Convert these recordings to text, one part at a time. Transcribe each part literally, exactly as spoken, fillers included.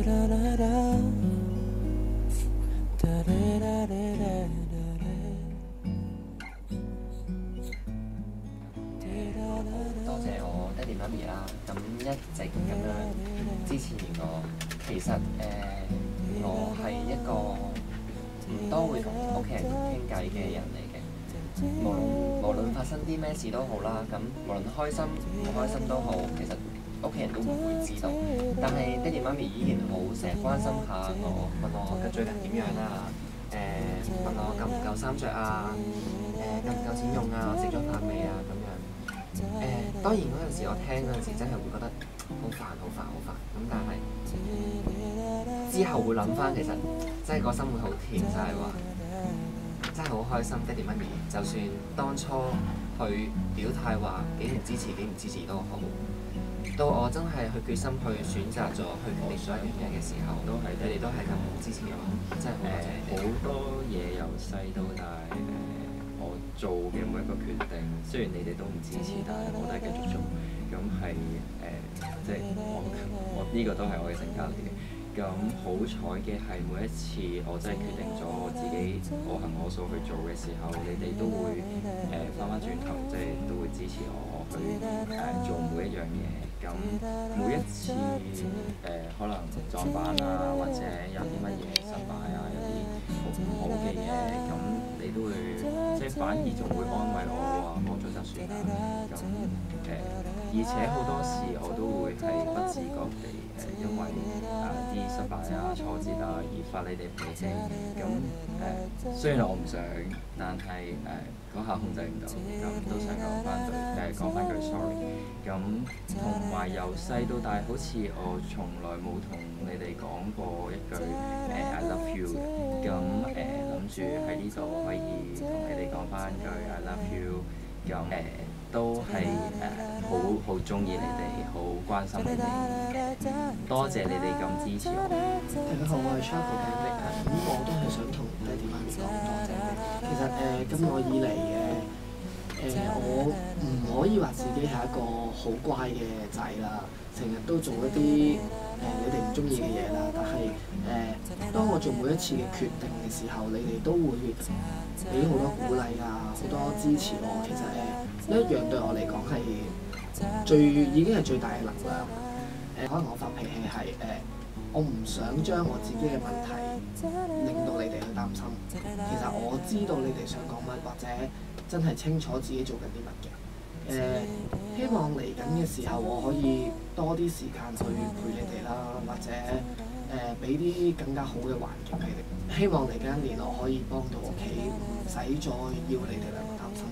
多謝我爹哋媽咪啦，咁一直咁樣支持我。其實誒、呃，我係一個唔多會同屋企人傾偈嘅人嚟嘅。無論無論發生啲咩事都好啦，咁無論開心唔開心都好，其實屋企人都唔會知道。但係爹哋媽咪依然好成日關心下我，問我嘅最近點樣啊？誒、呃，問我夠唔夠衫着啊？誒、呃，夠唔夠錢用啊？食咗飯未啊？咁樣。誒、呃，當然嗰陣時我聽嗰陣時真係會覺得好煩好煩好煩，咁但係之後會諗翻，其實真係個生活好甜，就係話真係好開心。爹哋媽咪就算當初佢表態話幾唔支持幾唔支持都好，到我真係去決心去選擇咗去決定咗一樣嘢嘅時候，都係爹哋都係咁支持我，真係好多謝你。 好多嘢由細到大誒。我做嘅每一個決定，雖然你哋都唔支持，但係我都係繼續做。咁係誒，即係我我呢、這個都係我嘅性格嚟嘅。咁好彩嘅係每一次我真係決定咗我自己我行我素去做嘅時候，你哋都會誒翻返轉頭，即係都會支持我去誒、呃、做每一樣嘢。咁每一次誒、呃、可能撞板啊，或者有啲乜嘢失敗啊，有啲好唔好嘅嘢，咁你都會即係反而仲會安慰我話過咗就算啦。咁誒、呃，而且好多時我都會係不自覺地誒、呃，因為啊啲、呃、失敗啊、挫折啊而發你哋脾氣。咁誒、呃，雖然我唔想，但係誒嗰下控制唔到，咁都想講翻對誒講翻句 sorry。咁同埋由細到大，好似我從來冇同你哋講過一句誒、呃、I love you 嘅。咁誒諗住喺呢度可以同你哋講翻句 I love you。咁誒、呃、都係誒好好中意你哋，好關心你哋。多謝你哋咁支持我。 大家好，我係 Chaco 嘅力啊。咁我都係想同爹哋媽咪講多謝嘅。其實誒咁耐以嚟嘅。誒、呃，我唔可以話自己係一個好乖嘅仔啦，成日都做一啲誒、呃、你哋唔中意嘅嘢啦。但係誒、呃，當我做每一次嘅決定嘅時候，你哋都會俾好多鼓勵啊，好多支持我。其實誒呢、呃、一樣對我嚟講係最已經係最大嘅能量。誒、呃，可能我發脾氣係誒、呃，我唔想將我自己嘅問題令到你哋去擔心。其實我知道你哋想講乜，或者真係清楚自己做緊啲乜嘅。誒、呃，希望嚟緊嘅時候，我可以多啲時間去陪你哋啦，或者誒俾啲更加好嘅環境你哋。希望嚟緊一年我可以幫到屋企，唔使再要你哋兩個擔心。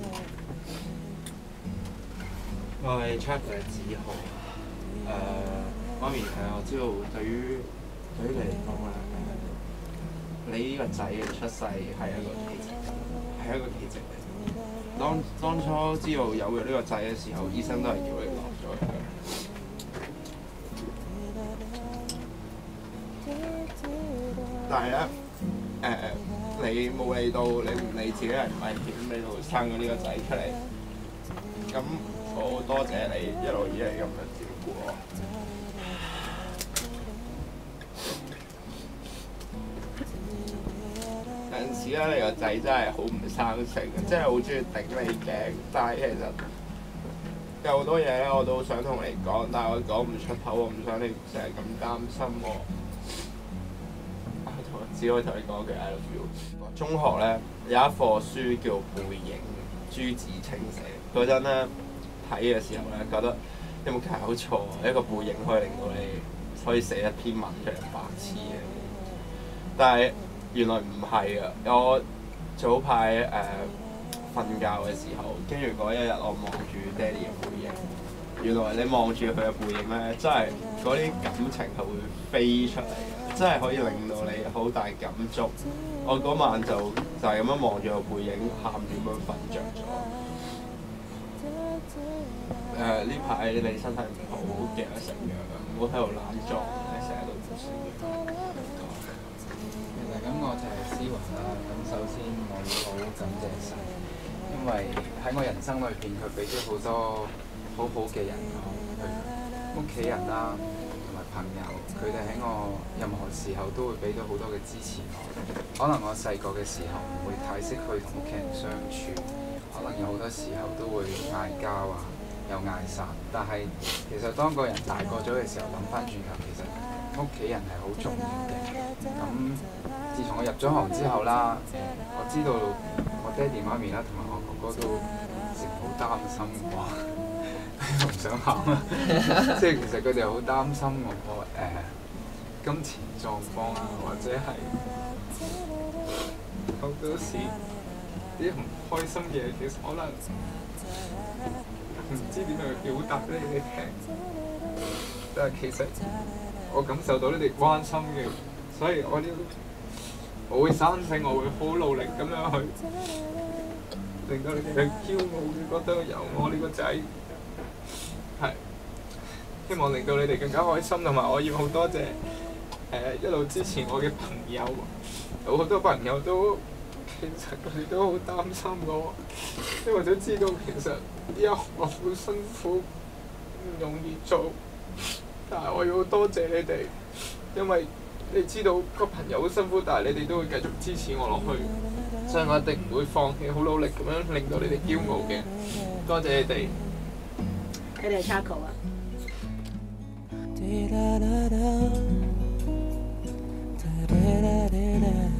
我係 Chuck 嘅子豪。誒、呃，媽咪誒，我知道對於對於你嚟講咧，你呢個仔嘅出世係一個奇蹟，係一個奇蹟嚟。當當初知道有咗呢個仔嘅時候，醫生都係叫你落咗去。但係咧，誒、呃，你冇理到，你唔理自己係唔係險，你度生咗呢個仔出嚟。咁我好多謝你一路以嚟咁樣照顧我。有陣時咧，你個仔真係好唔生性，真係好中意頂你頸。但係其實有好多嘢咧，我都想同你講，但係我講唔出口，我唔想你成日咁擔心我。只可以同你講句 I love you。中學咧有一課書叫《背影》，朱自清寫。嗰陣咧睇嘅時候咧，覺得有冇搞錯？一個背影可以令到你可以寫一篇文出嚟，白痴嘅。但係原來唔係啊！我早排誒瞓覺嘅時候，跟住嗰一日我望住爹哋嘅背影，原來你望住佢嘅背影咧，真係嗰啲感情係會飛出嚟嘅，真係可以令到你好大感觸。我嗰晚就就係咁樣望住個背影，喊住咁樣瞓着咗。誒呢排你身體唔好，記得食藥，唔好喺度懶作，你成日都唔食藥。 咁我就係思華啦。咁首先我要好感謝神，因為喺我人生裏邊，佢俾咗好多好好嘅人，佢屋企人啦，同埋朋友，佢哋喺我任何時候都會俾到好多嘅支持我。可能我細個嘅時候唔會太識去同屋企人相處，可能有好多時候都會嗌交啊，又嗌散。但係其實當個人大個咗嘅時候，諗翻轉頭，其實屋企人係好重要嘅。咁自從我入咗行之後啦，我知道我爹哋媽咪啦同埋我哥哥都成日好擔心我。我唔想喊啊！即係其實佢哋好擔心我誒、呃、金錢狀況啊，或者係好多時啲唔開心嘅嘢，其實可能唔知點樣去表達俾你哋聽。但係其實我感受到你哋關心嘅，所以我呢我會生性，我會好努力咁樣去令到你哋去驕傲嘅，覺得有我呢個仔。係，希望令到你哋更加開心，同埋我要好多謝誒、呃、一路支持我嘅朋友，有好多朋友都其實佢哋都好擔心我，因為都知道其實呢一行好辛苦，唔容易做，但係我要好多謝你哋，因為你知道個朋友好辛苦，但係你哋都會繼續支持我落去，所以我一定唔會放棄，好努力咁樣令到你哋驕傲嘅，多謝你哋。 佢哋係 Charco 啊。